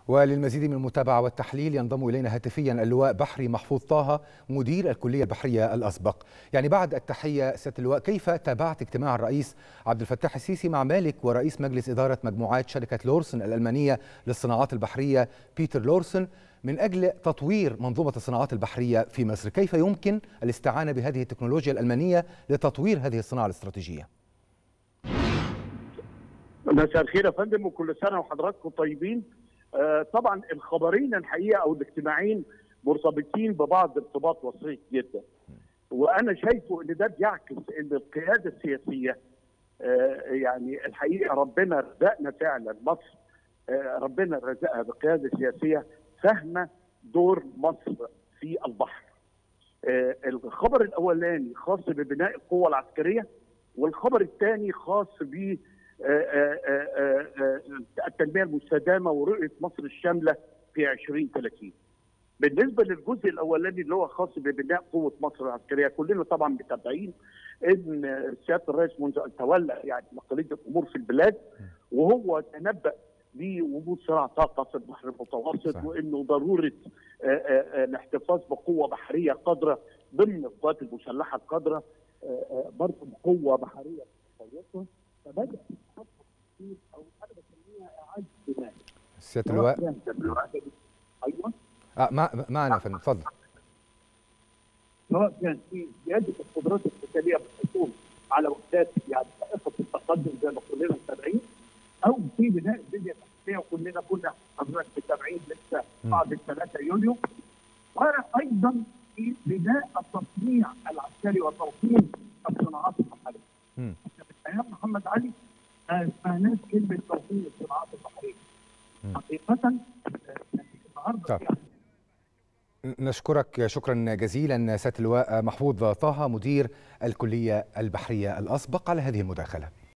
وللمزيد من المتابعة والتحليل ينضم إلينا هاتفيا اللواء بحري محفوظ طه مدير الكلية البحرية الأسبق. يعني بعد التحية سيادة اللواء، كيف تابعت اجتماع الرئيس عبد الفتاح السيسي مع مالك ورئيس مجلس إدارة مجموعات شركة لورسن الألمانية للصناعات البحرية بيتر لورسن من أجل تطوير منظومة الصناعات البحرية في مصر؟ كيف يمكن الاستعانة بهذه التكنولوجيا الألمانية لتطوير هذه الصناعة الاستراتيجية؟ مساء الخير يا فندم، وكل سنة وحضراتكم طيبين. طبعا الخبرين الحقيقه او الاجتماعين مرتبطين ببعض ارتباط وثيق جدا، وانا شايفه ان ده بيعكس ان القياده السياسيه يعني الحقيقه ربنا رزقنا فعلا مصر، ربنا رزقها بقياده سياسيه فاهمه دور مصر في البحر. الخبر الاولاني خاص ببناء القوه العسكريه، والخبر الثاني خاص ب التنميه المستدامه ورؤيه مصر الشامله في 2030. بالنسبه للجزء الاولاني اللي هو خاص ببناء قوه مصر العسكريه، كلنا طبعا متابعين ان سياده الرئيس منذ ان تولى يعني مقاليد الامور في البلاد، وهو تنبأ بوجود صراع طاقه في البحر المتوسط، وانه ضروره الاحتفاظ بقوه بحريه قادره ضمن القوات المسلحه القادره، برضه بقوه بحريه كويسه. فبدأ او انا بسميها اعاده بناء. سياده اللواء ايوه معنا فندم، اتفضل. سواء كان في زياده القدرات القتاليه بالحصول على وحدات يعني فائقه التقدم زي ما كلنا متابعين، او في بناء البنيه التحتيه، وكلنا كنا حضرتك متابعين لسه بعد 3 يوليو، وايضا في بناء التصنيع العسكري وتوطين الصناعات البحريه. ايام محمد علي ما اسمعناش كلمه توطين الصناعات البحريه. حقيقه النهارده نشكرك شكرا جزيلا سيادة اللواء محفوظ طه مدير الكلية البحرية الأسبق على هذه المداخلة.